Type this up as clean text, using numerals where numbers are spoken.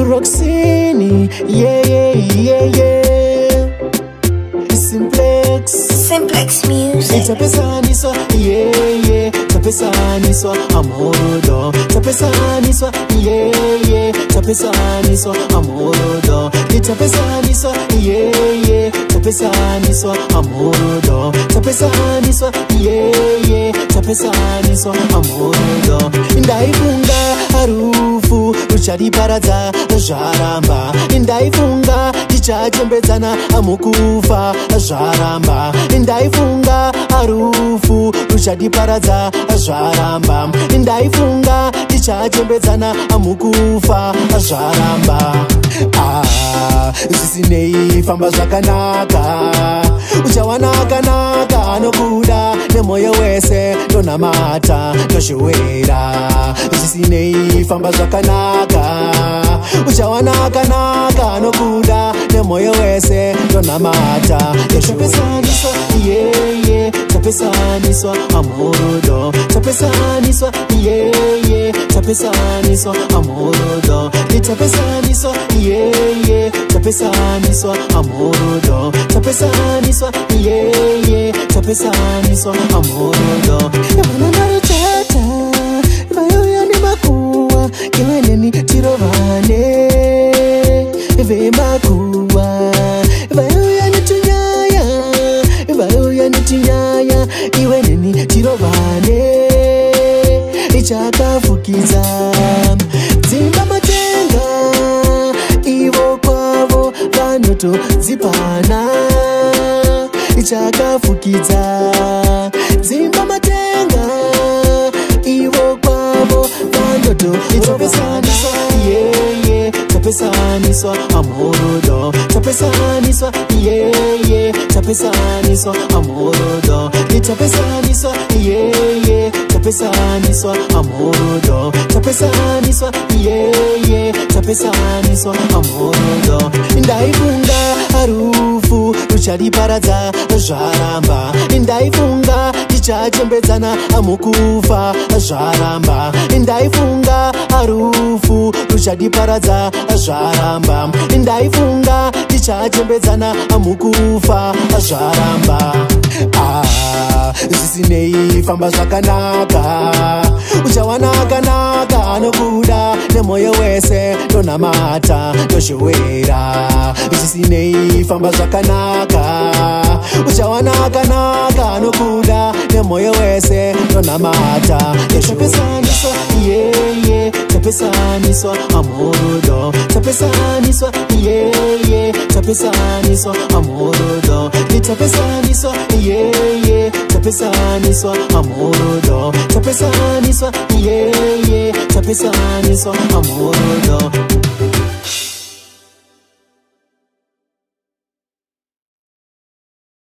Roxini, yeah. Simplex music. Tapesaniswa, yeah. Tapesaniswa, amorodo. Tapesaniswa, yeah. Tapesaniswa, amorodo. Tapesaniswa, yeah. Tapesaniswa, amorodo. Tapesaniswa, yeah. Tapesaniswa, amorodo. Ndaifunga harufu ruchariparadza zvaramba. Ndaifunga tichachembedzana amukufa zvaramba. Ndaifunga harufu ruchatiparadza zvaramba. Ndaifunga tichachembedzana amukufa zvaramba. Zvisinei famba zvakanaka, uchawana akanaka anokuda nemwoyo wese, ndonamata ndozviwera. Zvisinei famba zvakanaka, uchawana akanaka anokuda nemwoyo wese, ndonamata ndozviwera. Yeah. Tapesaniswa, amorodo. Tapesaniswa, yeah. Tapesaniswa, amorodo. Tapesaniswa, yeah. Tapesaniswa, amorodo. Tapesaniswa, yeah. Tapesaniswa, amorodo. Yamanana chata, vayoya ni makuwa, kiwaneni tirovane, ve makuwa, vayoya ni tunyaya, vayoya ni tunyaya, iweneni tirovane, ichakafukiza dzimba matenga, ivo kwavo vanoto dzipana, ichakafukidza dzimba matenga, ivo kwavo vanoto tapesaniswa, yeah. Tapesaniswa, amorodo. Tapesaniswa, yeah. Tapesaniswa, amorodo. Tapesaniswa, yeah. Tapesaniswa, amorodo. Tapesaniswa, yeah. Tapesaniswa, amorodo. Ndaifunga harufu ruchariparadza zvaramba. Ndaifunga tichachembedzana amukufa zvaramba. Ndaifunga harufu ruchatiparadza zvaramba. Ndaifunga tichachembedzana amukufa zvaramba. Zvisinei famba zvakanaka, uchawana akanaka anokuda nemwoyo wese, ndonamata ndozviwera. Zvisinei famba zvakanaka, uchawana akanaka anokuda nemwoyo wese, ndonamata ndozviwera. Yeah. Tapesaniswa, amorodo. Tapesaniswa, yeah. Tapesaniswa, amorodo. Tapesaniswa, yeah. Tapesaniswa, amorodo. Tapesaniswa, yeah. Tapesaniswa, amorodo.